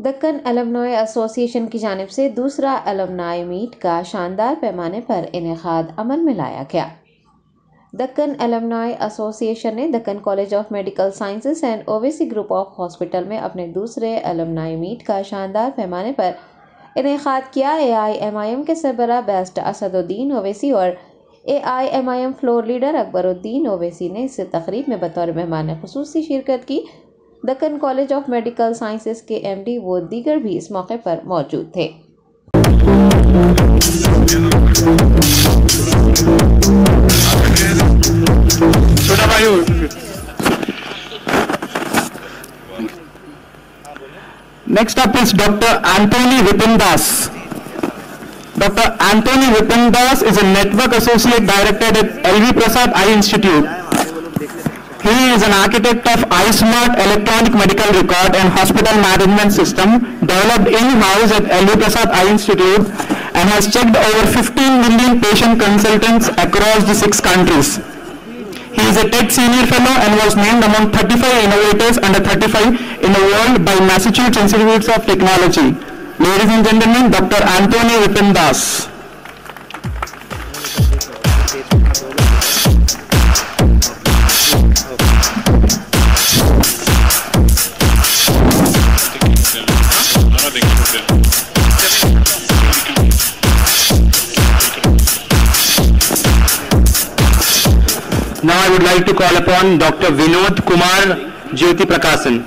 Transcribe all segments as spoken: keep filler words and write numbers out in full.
Deccan alumni association की जानिब से दूसरा अलमनाई मीट का शानदार पैमाने पर इनेकाद अमल में लाया गया। दक्कन अलमनाई एसोसिएशन ने Deccan college of medical sciences and Owaisi group of hospital में अपने दूसरे अलमनाई मीट का शानदार पैमाने पर इनेकाद किया। ए आई एम आई एम के सरबराह बेस्ट असदुद्दीन ओवैसी और A I M I M floor leader Akbaruddin Owaisi ने इस तकरीब में बतौर मेहमान खुसूसी शिरकत की। Deccan college of medical sciences के एम डी व दीगर भी इस मौके पर मौजूद थे। Next up is Doctor Anthony Vipin Das. Doctor Anthony Vipin Das is a Network Associate Director at L V Prasad Eye Institute. He is an architect of iSmart Electronic Medical Record and Hospital Management System developed in-house at L V Prasad Eye Institute and has checked over fifteen million patient consultants across the six countries. He is a TED Senior Fellow and was named among thirty-five innovators under thirty-five in the world by Massachusetts Institute of Technology. Ladies and gentlemen, Doctor Anthony Vipin Das. Now I would like to call upon Doctor Vinod Kumar Jyoti Prakasan.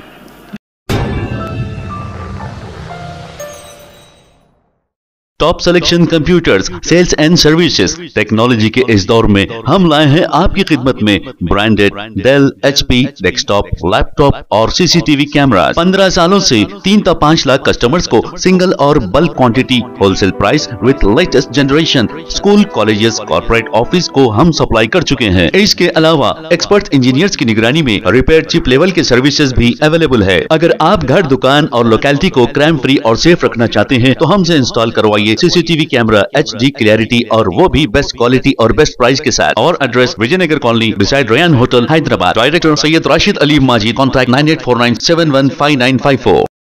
Top selection computers sales and services technology के इस दौर में हम लाए हैं आपकी खिदमत में branded Dell, HP, desktop, laptop और सीसीटीवी कैमरा। पंद्रह सालों से तीन तक पाँच लाख कस्टमर्स को सिंगल और bulk quantity wholesale price with latest generation school, colleges, corporate office को हम सप्लाई कर चुके हैं। इसके अलावा एक्सपर्ट इंजीनियर्स की निगरानी में रिपेयर चिप लेवल के सर्विसेज भी अवेलेबल है। अगर आप घर, दुकान और लोकेलिटी को क्राइम फ्री और सेफ रखना चाहते हैं तो हमसे इंस्टॉल करवाइए सीसीटीवी कैमरा, एच डी क्लैरिटी और वो भी बेस्ट क्वालिटी और बेस्ट प्राइस के साथ। और address Vijayanagar colony beside Ryan hotel, Hyderabad. Director Syed Rashid Ali Majid. Contact nine eight four nine seven one five nine five four.